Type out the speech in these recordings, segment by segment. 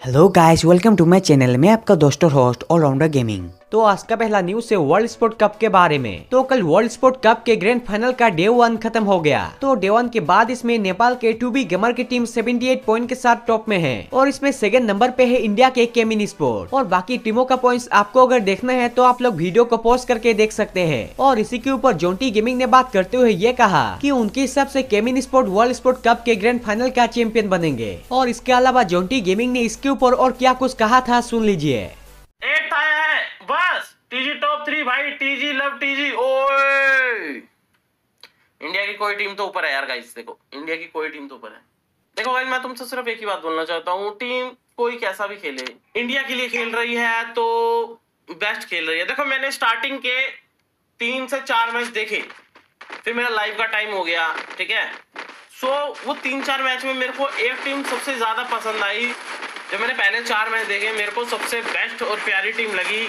Hello guys, welcome to my channel में आपका दोस्त और होस्ट ऑलराउंडर गेमिंग। तो आज का पहला न्यूज है वर्ल्ड स्पोर्ट कप के बारे में। तो कल वर्ल्ड स्पोर्ट कप के ग्रैंड फाइनल का डे 1 खत्म हो गया। तो डे 1 के बाद इसमें नेपाल के 2B गेमर की टीम 78 पॉइंट के साथ टॉप में है और इसमें सेकंड नंबर पे है इंडिया के केमिन स्पोर्ट। और बाकी टीमों का पॉइंट्स आपको अगर देखना है तो आप लोग वीडियो को पॉज करके देख सकते हैं। और इसी के ऊपर जोंटी गेमिंग ने बात करते हुए ये कहा कि उनके हिसाब से केमिन स्पोर्ट वर्ल्ड स्पोर्ट कप के ग्रैंड फाइनल का चैंपियन बनेंगे। और इसके अलावा जोंटी गेमिंग ने इसके ऊपर और क्या कुछ कहा था सुन लीजिए। एट आया है बस टीजी टॉप 3 भाई, टीजी लव टीजी। ओए इंडिया की कोई टीम तो ऊपर है यार गाइस, देखो इंडिया की कोई टीम तो ऊपर है। देखो गाइस, मैं तुमसे सिर्फ एक ही बात बोलना चाहता हूँ, टीम कोई कैसा भी खेले इंडिया के लिए खेल रही है तो बेस्ट खेल रही है। देखो मैंने स्टार्टिंग के 3 से 4 मैच देखे, फिर मेरा लाइव का टाइम हो गया, ठीक है। सो वो 3-4 मैच में मेरे को एक टीम सबसे ज्यादा पसंद आई। जब मैंने पहले 4 मैच देखे, मेरे को सबसे बेस्ट और प्यारी टीम लगी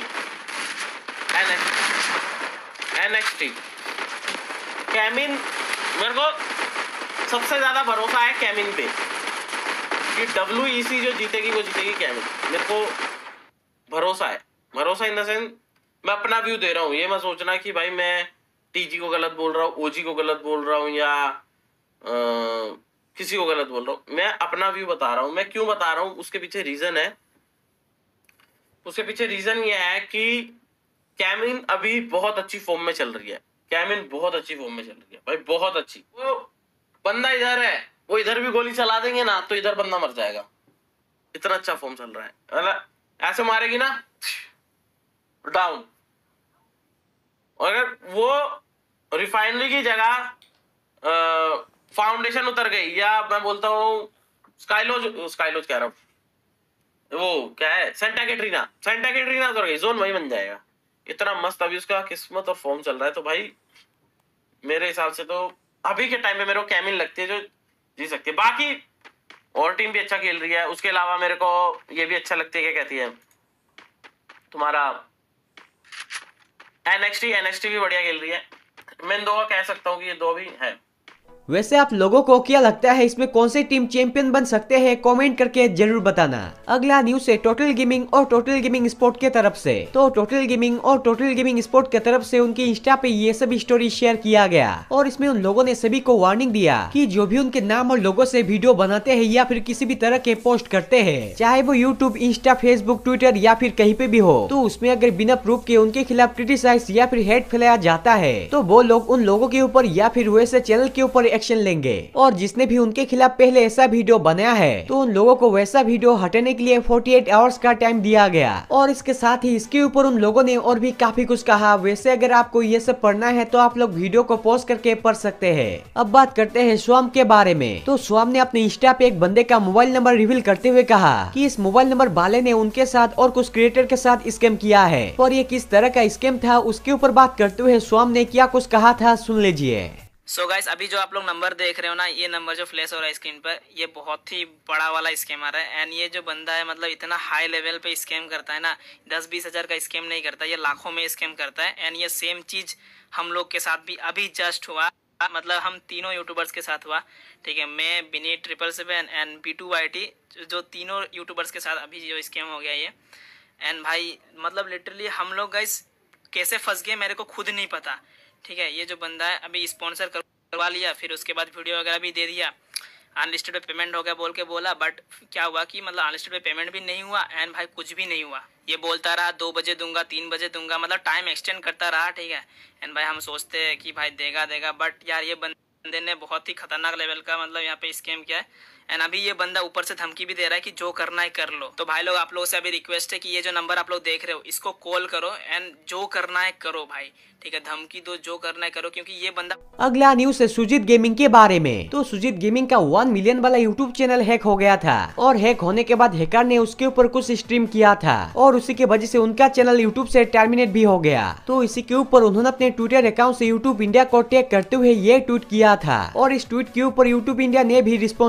NXT कैमिन। मेरे को सबसे ज्यादा भरोसा है कैमिन पे कि WEC जो जीतेगी वो जीतेगी कैमिन। मेरे को भरोसा है, भरोसा इन द सेंस मैं अपना व्यू दे रहा हूँ। ये मैं सोचना कि भाई मैं TG को गलत बोल रहा हूँ, OG को गलत बोल रहा हूँ या किसी को गलत बोल रहा हूँ। मैं अपना व्यू बता रहा हूँ। मैं क्यों बता रहा हूँ उसके पीछे रीजन है। उसके पीछे रीजन ये है कि कैमिन अभी बहुत अच्छी फॉर्म में चल रही है। कैमिन बहुत अच्छी फॉर्म में चल रही है भाई, बहुत अच्छी। वो बंदा इधर है, वो इधर भी गोली चला देंगे ना तो इधर बंदा मर जाएगा, इतना अच्छा फॉर्म चल रहा है। मतलब ऐसे मारेगी ना डाउन। और अगर वो रिफाइनरी की जगह फाउंडेशन उतर गई, या मैं बोलता हूँ स्काइलोज कह रहा हूँ, वो क्या है सेंटा कैटरीना उतर गई, जोन वही बन जाएगा। इतना मस्त अभी उसका किस्मत और फॉर्म चल रहा है। तो भाई मेरे हिसाब से तो अभी के टाइम पे मेरे को कैमिन लगती है जो जी सकती है। बाकी और टीम भी अच्छा खेल रही है। उसके अलावा मेरे को ये भी अच्छा लगती है, क्या कहती है तुम्हारा NXT भी बढ़िया खेल रही है। मैं इन दो का कह सकता हूँ कि ये दो भी है। वैसे आप लोगों को क्या लगता है इसमें कौन सी टीम चैंपियन बन सकते हैं, कमेंट करके जरूर बताना। अगला न्यूज है टोटल गेमिंग और टोटल गेमिंग स्पोर्ट के तरफ से। तो टोटल गेमिंग और टोटल गेमिंग स्पोर्ट के तरफ से उनकी इंस्टा पे ये सब स्टोरी शेयर किया गया और इसमें उन लोगों ने सभी को वार्निंग दिया कि जो भी उनके नाम और लोगों से वीडियो बनाते हैं या फिर किसी भी तरह के पोस्ट करते हैं, चाहे वो यूट्यूब, इंस्टा, फेसबुक, ट्विटर या फिर कहीं पे भी हो, तो उसमें अगर बिना प्रूफ के उनके खिलाफ क्रिटिसाइज या फिर हेट फैलाया जाता है तो वो लोग उन लोगों के ऊपर या फिर वैसे चैनल के ऊपर एक्शन लेंगे। और जिसने भी उनके खिलाफ पहले ऐसा वीडियो बनाया है तो उन लोगों को वैसा वीडियो हटाने के लिए 48 आवर्स का टाइम दिया गया। और इसके साथ ही इसके ऊपर उन लोगों ने और भी काफी कुछ कहा। वैसे अगर आपको ये सब पढ़ना है तो आप लोग वीडियो को पॉज करके पढ़ सकते हैं। अब बात करते हैं स्वाम के बारे में। तो स्वाम ने अपने इंस्टा पे एक बंदे का मोबाइल नंबर रिवील करते हुए कहा कि इस मोबाइल नंबर वाले ने उनके साथ और कुछ क्रिएटर के साथ स्कैम किया है। और ये किस तरह का स्कैम था उसके ऊपर बात करते हुए स्वाम ने क्या कुछ कहा था सुन लीजिए। सो गाइस, अभी जो आप लोग नंबर देख रहे हो ना, ये नंबर जो फ्लैश हो रहा है स्क्रीन पर, ये बहुत ही बड़ा वाला स्कैम आ रहा है। एंड ये जो बंदा है मतलब इतना हाई लेवल पे स्कैम करता है ना, 10-20 हज़ार का स्कैम नहीं करता, ये लाखों में स्कैम करता है। एंड ये सेम चीज हम लोग के साथ भी अभी जस्ट हुआ, मतलब हम तीनों यूट्यूबर्स के साथ हुआ, ठीक है। मैं, बिनी, 777 एंड P2YT, जो तीनों यूट्यूबर्स के साथ अभी जो स्कैम हो गया ये। एंड भाई मतलब लिटरली हम लोग गाइस कैसे फंस गए मेरे को खुद नहीं पता, ठीक है। ये जो बंदा है अभी स्पॉन्सर करवा लिया, फिर उसके बाद वीडियो वगैरह भी दे दिया, अनलिस्टेड पे पेमेंट हो गया बोल के बोला, बट क्या हुआ कि मतलब अनलिस्टेड पे पेमेंट भी नहीं हुआ एंड भाई कुछ भी नहीं हुआ। ये बोलता रहा 2 बजे दूंगा, 3 बजे दूंगा, मतलब टाइम एक्सटेंड करता रहा, ठीक है। एंड भाई हम सोचते हैं कि भाई देगा, बट यार ये बंदे ने बहुत ही खतरनाक लेवल का मतलब यहाँ पे स्कैम किया है। एंड अभी ये बंदा ऊपर से धमकी भी दे रहा है कि जो करना है कर लो। तो भाई लोग आप लोगों से अभी रिक्वेस्ट है कि ये जो नंबर आप लोग देख रहे हो इसको कॉल करो एंड जो करना है करो भाई, ठीक है। धमकी दो, जो करना है करो, क्योंकि ये बंदा। अगला न्यूज है सुजीत गेमिंग के बारे में। तो सुजीत गेमिंग का 1 मिलियन वाला यूट्यूब चैनल हैक हो गया था और हैक होने के बाद हैकर ने उसके ऊपर कुछ स्ट्रीम किया था और उसी के वजह से उनका चैनल यूट्यूब से टर्मिनेट भी हो गया। तो इसी के ऊपर उन्होंने अपने ट्विटर अकाउंट से यूट्यूब इंडिया को टैग करते हुए ये ट्वीट किया था और इस ट्वीट के ऊपर यूट्यूब इंडिया ने भी रिस्पॉन्स दे दिया।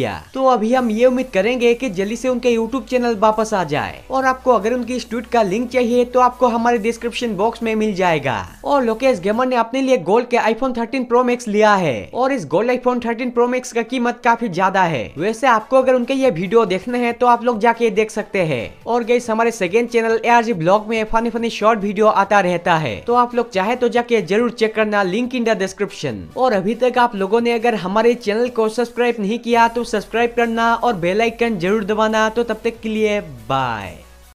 किया। तो अभी हम ये उम्मीद करेंगे कि जल्दी से उनके यूट्यूब चैनल वापस आ जाए। और आपको अगर उनकी इस ट्वीट का लिंक चाहिए तो आपको हमारे डिस्क्रिप्शन बॉक्स में मिल जाएगा। और लोकेश गेमर ने अपने लिए गोल्ड के आईफोन 13 प्रो मैक्स लिया है और इस गोल्ड आईफोन 13 प्रो मैक्स का कीमत काफी ज्यादा है। वैसे आपको अगर उनके ये वीडियो देखने हैं तो आप लोग जाके देख सकते हैं। और गाइस हमारे सेकंड चैनल ARG ब्लॉग में फनी शॉर्ट वीडियो आता रहता है, तो आप लोग चाहे तो जाके जरूर चेक करना, लिंक इन द डिस्क्रिप्शन। और अभी तक आप लोगों ने अगर हमारे चैनल को सब्सक्राइब नहीं किया तो सब्सक्राइब करना और बेल आइकन जरूर दबाना। तो तब तक के लिए बाय।